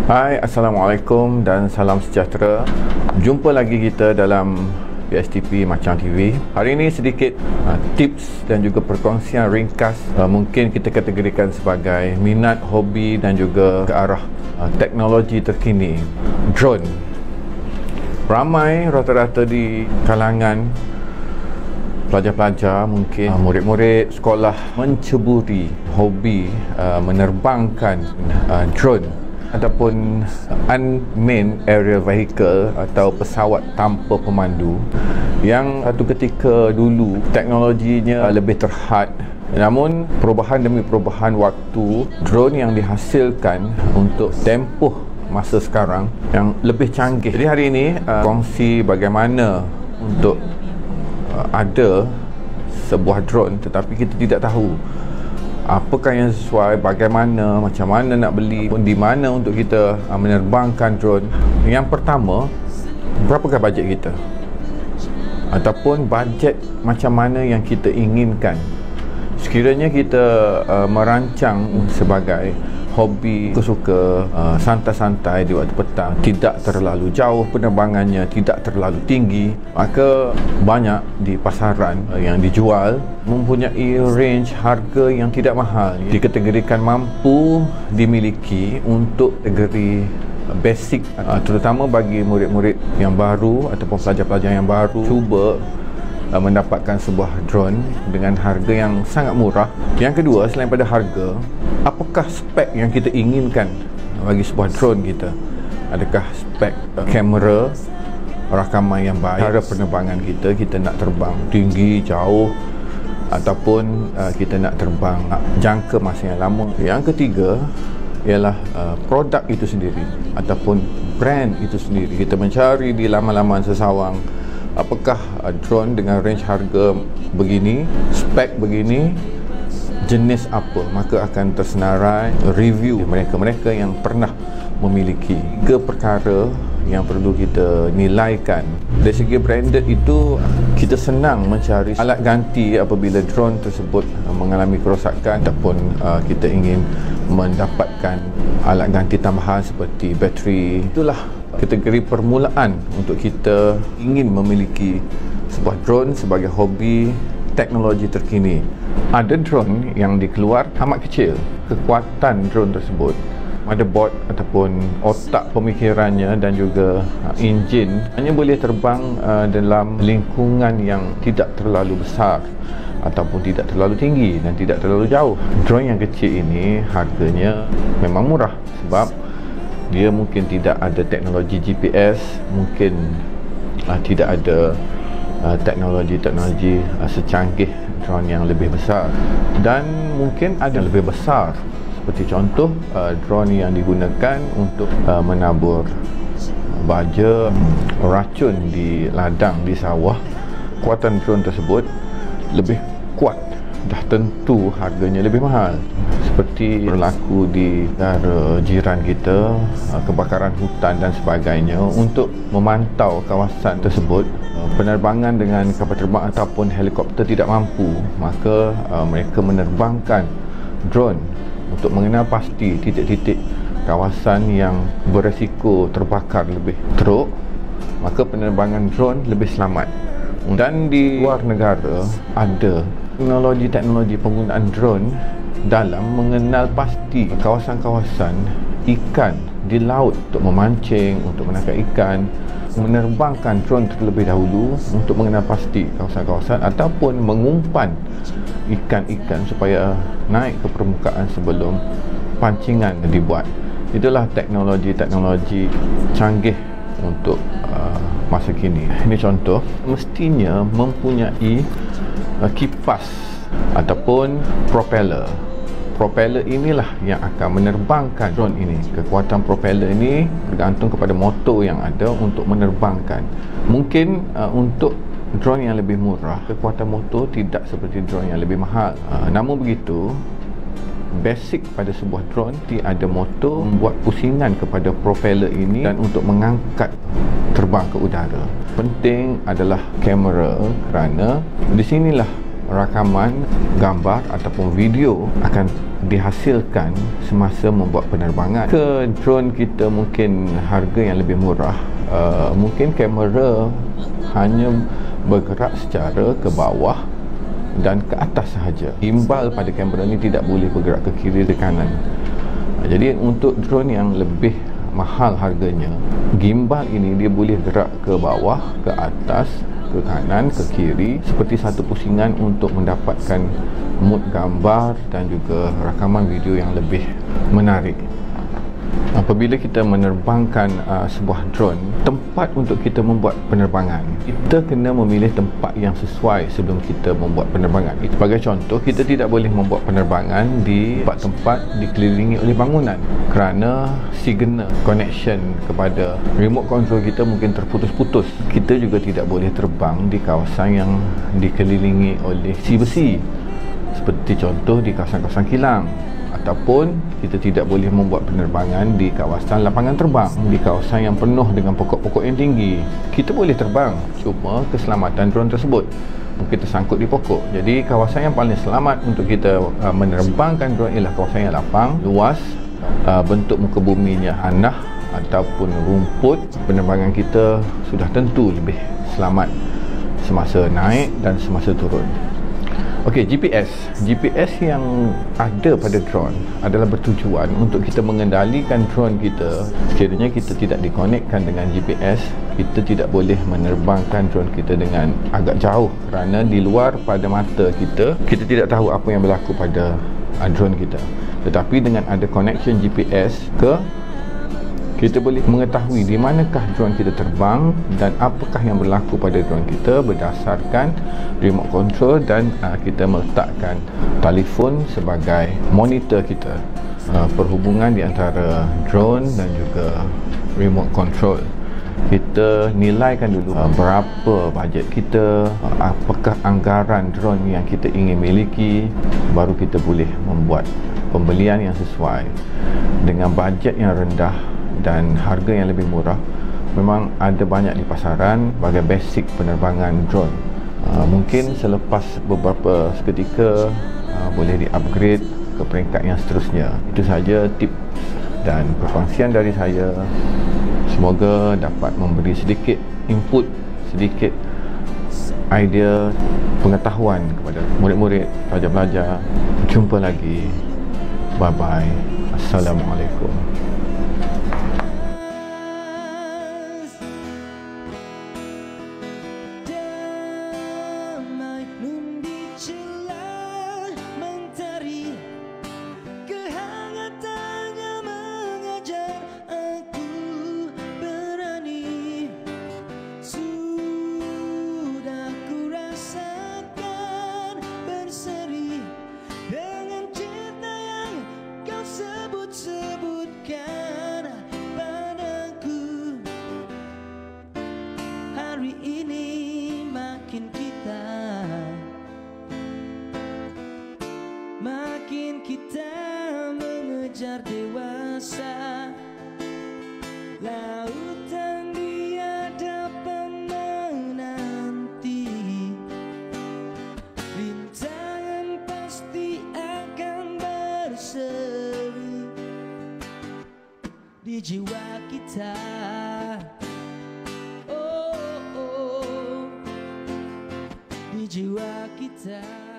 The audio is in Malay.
Hai, Assalamualaikum dan salam sejahtera. Jumpa lagi kita dalam PSTP Macang TV. Hari ini sedikit tips dan juga perkongsian ringkas, mungkin kita kategorikan sebagai minat, hobi dan juga ke arah teknologi terkini. Drone. Ramai rata-rata di kalangan pelajar-pelajar, mungkin murid-murid sekolah menceburi hobi menerbangkan drone ataupun unmanned aerial vehicle atau pesawat tanpa pemandu yang satu ketika dulu teknologinya lebih terhad, namun perubahan demi perubahan waktu, drone yang dihasilkan untuk tempoh masa sekarang yang lebih canggih. Jadi hari ini kongsi bagaimana untuk ada sebuah drone tetapi kita tidak tahu apakah yang sesuai, bagaimana, macam mana nak beli, di mana untuk kita menerbangkan drone. Yang pertama, berapakah bajet kita? Ataupun bajet macam mana yang kita inginkan. Sekiranya kita merancang sebagai hobi, suka santai-santai di waktu petang, tidak terlalu jauh penerbangannya, tidak terlalu tinggi, maka banyak di pasaran yang dijual mempunyai range harga yang tidak mahal, dikategorikan mampu dimiliki untuk kategori basic, terutama bagi murid-murid yang baru ataupun pelajar-pelajar yang baru cuba mendapatkan sebuah drone dengan harga yang sangat murah. Yang kedua, selain pada harga, apakah spek yang kita inginkan bagi sebuah drone kita? Adakah spek kamera, rakaman yang baik, cara penerbangan kita nak terbang tinggi, jauh, ataupun kita nak terbang jangka masa yang lama. Yang ketiga ialah produk itu sendiri ataupun brand itu sendiri. Kita mencari di laman-laman sesawang, apakah drone dengan range harga begini, spek begini, jenis apa, maka akan tersenarai review mereka-mereka yang pernah memiliki. Tiga perkara yang perlu kita nilaikan. Dari segi branded itu, kita senang mencari alat ganti apabila drone tersebut mengalami kerosakan ataupun kita ingin mendapatkan alat ganti tambahan seperti bateri. Itulah kategori permulaan untuk kita ingin memiliki sebuah drone sebagai hobi teknologi terkini. Ada drone yang dikeluar amat kecil. Kekuatan drone tersebut, motherboard ataupun otak pemikirannya dan juga enjin hanya boleh terbang dalam lingkungan yang tidak terlalu besar ataupun tidak terlalu tinggi dan tidak terlalu jauh. Drone yang kecil ini harganya memang murah sebab dia mungkin tidak ada teknologi GPS, mungkin tidak ada teknologi secanggih drone yang lebih besar, dan mungkin ada lebih besar seperti contoh drone yang digunakan untuk menabur baja, racun di ladang, di sawah. Kuatan drone tersebut lebih kuat, dah tentu harganya lebih mahal. Seperti berlaku di negara jiran kita, kebakaran hutan dan sebagainya. Untuk memantau kawasan tersebut, penerbangan dengan kapal terbang ataupun helikopter tidak mampu, maka mereka menerbangkan drone untuk mengenal pasti titik-titik kawasan yang beresiko terbakar lebih teruk, maka penerbangan drone lebih selamat. Dan di luar negara ada teknologi penggunaan drone dalam mengenal pasti kawasan-kawasan ikan di laut untuk memancing, untuk menangkap ikan, menerbangkan drone terlebih dahulu untuk mengenal pasti kawasan-kawasan ataupun mengumpan ikan-ikan supaya naik ke permukaan sebelum pancingan dibuat. Itulah teknologi canggih untuk masa kini. Ini contoh, mestinya mempunyai kipas ataupun propeller. Propeller inilah yang akan menerbangkan drone ini. Kekuatan propeller ini bergantung kepada motor yang ada untuk menerbangkan. Mungkin untuk drone yang lebih murah, kekuatan motor tidak seperti drone yang lebih mahal. Namun begitu, basic pada sebuah drone ada motor membuat pusingan kepada propeller ini dan untuk mengangkat terbang ke udara. Penting adalah kamera, kerana di sinilah rakaman, gambar ataupun video akan dihasilkan semasa membuat penerbangan. Ke drone kita mungkin harga yang lebih murah, mungkin kamera hanya bergerak secara ke bawah dan ke atas sahaja. Gimbal pada kamera ni tidak boleh bergerak ke kiri ke kanan. Jadi untuk drone yang lebih mahal harganya, gimbal ini dia boleh gerak ke bawah, ke atas, ke kanan, ke kiri seperti satu pusingan untuk mendapatkan mood gambar dan juga rakaman video yang lebih menarik. Apabila kita menerbangkan sebuah drone, tempat untuk kita membuat penerbangan, kita kena memilih tempat yang sesuai sebelum kita membuat penerbangan. Sebagai contoh, kita tidak boleh membuat penerbangan di tempat-tempat dikelilingi oleh bangunan kerana signal connection kepada remote control kita mungkin terputus-putus. Kita juga tidak boleh terbang di kawasan yang dikelilingi oleh besi, seperti contoh di kawasan-kawasan kilang. Ataupun kita tidak boleh membuat penerbangan di kawasan lapangan terbang, di kawasan yang penuh dengan pokok-pokok yang tinggi. Kita boleh terbang, cuma keselamatan drone tersebut mungkin tersangkut di pokok. Jadi kawasan yang paling selamat untuk kita menerbangkan drone ialah kawasan yang lapang, luas, bentuk muka buminya tanah ataupun rumput. Penerbangan kita sudah tentu lebih selamat semasa naik dan semasa turun. Okey, GPS yang ada pada drone adalah bertujuan untuk kita mengendalikan drone kita. Sekiranya kita tidak dikonekkan dengan GPS, kita tidak boleh menerbangkan drone kita dengan agak jauh kerana di luar pada mata kita, kita tidak tahu apa yang berlaku pada drone kita. Tetapi dengan ada connection GPS kita boleh mengetahui di manakah drone kita terbang dan apakah yang berlaku pada drone kita berdasarkan remote control, dan kita meletakkan telefon sebagai monitor kita. Perhubungan di antara drone dan juga remote control, kita nilaikan dulu berapa bajet kita, apakah anggaran drone yang kita ingin miliki, baru kita boleh membuat pembelian yang sesuai dengan bajet yang rendah dan harga yang lebih murah. Memang ada banyak di pasaran sebagai basic penerbangan drone. Mungkin selepas beberapa seketika boleh di-upgrade ke peringkat yang seterusnya. Itu sahaja tips dan perkongsian dari saya. Semoga dapat memberi sedikit input, sedikit idea, pengetahuan kepada murid-murid, pelajar-pelajar. Jumpa lagi. Bye-bye. Assalamualaikum. Makin kita mengejar dewasa, lautan di hadapan menanti, rintangan pasti akan berseri di jiwa kita. Oh, oh, oh, di jiwa kita.